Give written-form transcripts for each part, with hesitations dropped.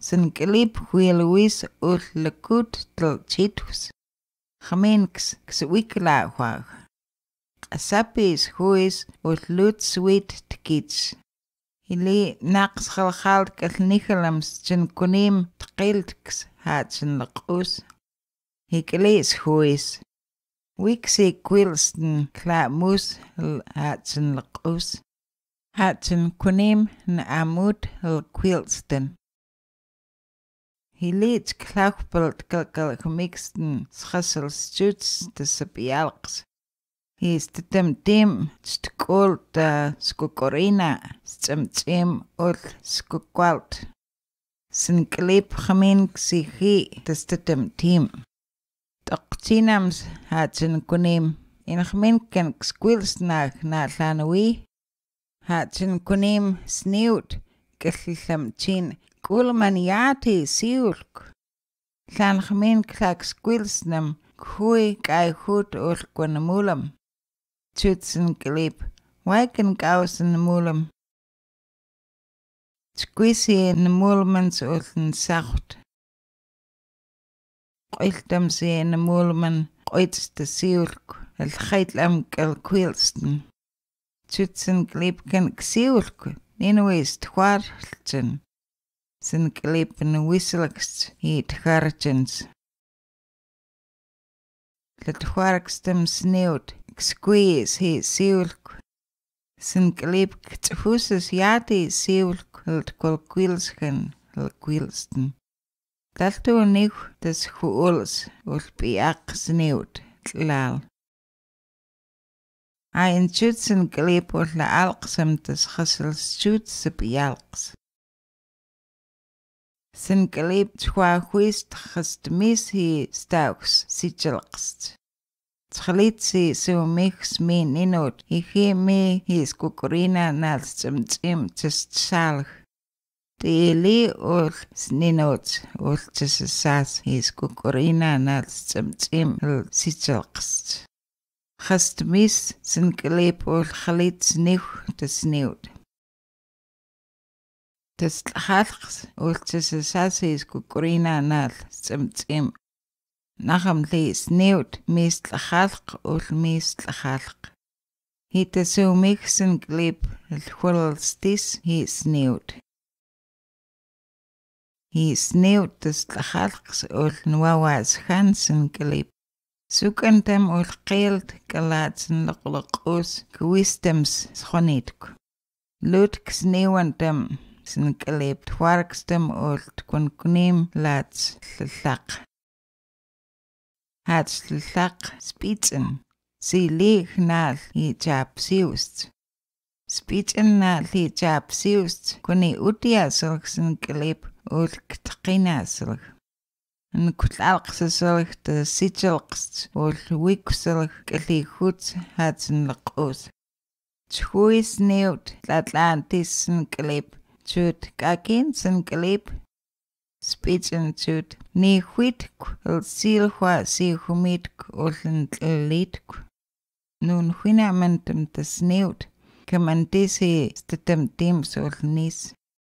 Sinkilip huiluis ul lekut tel chitus. Gemenks xwikla huag. Asapis huis ul lut sweet tkits. Ili naqs khalkhalt kalnichelams chen kunim tqiltks hatsen laqus. Hikelis huis. Wixi quilsten kla mus hatsen laqus. Hatsen kunim na amut quilsten. Hilit klachpelt kalkal gemixten schassel stuts de sapialks. Is de tim stkol da skukorina stemtim ul skukwalt. Sin klip gemin xihi de tim. Taqtinams hatsen kunim in geminken squilsnag na lanui. Hatsen kunim sniwt gellamchin kulmaniati siulk. Lan gemin klak squilsnam kui kai hut ul kwanamulam. Tutsen klip waken gausen mulam. Squisi in mulmans ulten sacht. Qoiltam si in mulman qoits de siulk. El geitlam kel quilsten. Tutsen klip ken xiulk. Ninuis twarlten. Sin klip in wisselks hit harchens. Let twarkstem sneeuwt. Squeeze he siulk. Sin klip huses yati siulk het quilsken el quilsten. Dalto nich des huuls ul biak sneeuwt tlal. Ein Schützen klip ul la alksam des chassel schütze bialks. Sin klip twa huist gest mis he stauks sichelkst. Tchalitsi so mix me ninot. He me his kukurina nals tsim tsalg. De li ul ninot ul tsas his kukurina nals tsim sichelkst. Gest mis sin klip ul chalits nich des sneeuwt. Des halks ul tsas his kukurina nals tsim. Nacham li sneeuwt meest halk ul meest halk. Hitte so mixen klip el hulstis he sneeuwt. He sneeuwt des halks ul nuawas hansen klip. Sukentem ul geeld kalatsen laqus kwistems schonitk. Lutk sneeuwentem sin klip twarkstem ul tkunkunim lats lak. Het slak spitsen. Si lig nal hi jab siust. Spitsen nal hi jab siust. Kuni utia silksen klip ul ktkina silk. En kutlalkse silk de sichelkst ul wiksilk kli goed hatsen laqus. Tchui sneeuwt l'Atlantissen klip. Tjut kakinsen klip. Spitsen tjut. Ni huitk el silhua si humitk ulent litk. Nun huinamentum te sneeuwt. Kamantisi stetem tims ul nis.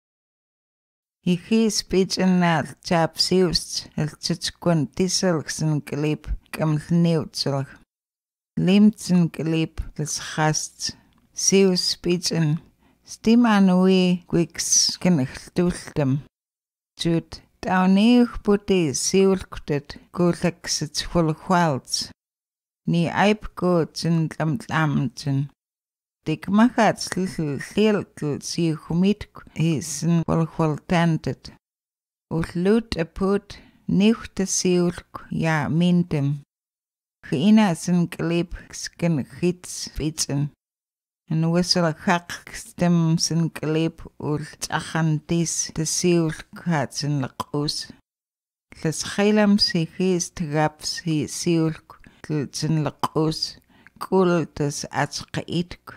Hi spitsen nal chap siust el tjutskun tiselksen klip kam sneeuwtselk. Limtsen klip les gast. Sius spitsen. Stimanui quiks kenchtultem. Tjut. Daunig puti siulktet kuleksit hulhualts. Ni aipkootsen tlamtlamtsen. Dik magats lilkel si humitk hisen hulhualtantet. Utlut aput nichte siulk ja mintem. Geinasen klip sken hits fitsen. En wissel hakstem sin klip ul tachantis de siulk hatsen laqus. Les gilams hi geest gaps hi siulk tsen laqus kul des atsqaitk.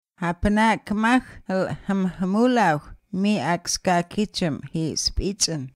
Hapena kmach el hamulauch mi akska kitchem hi spitsen.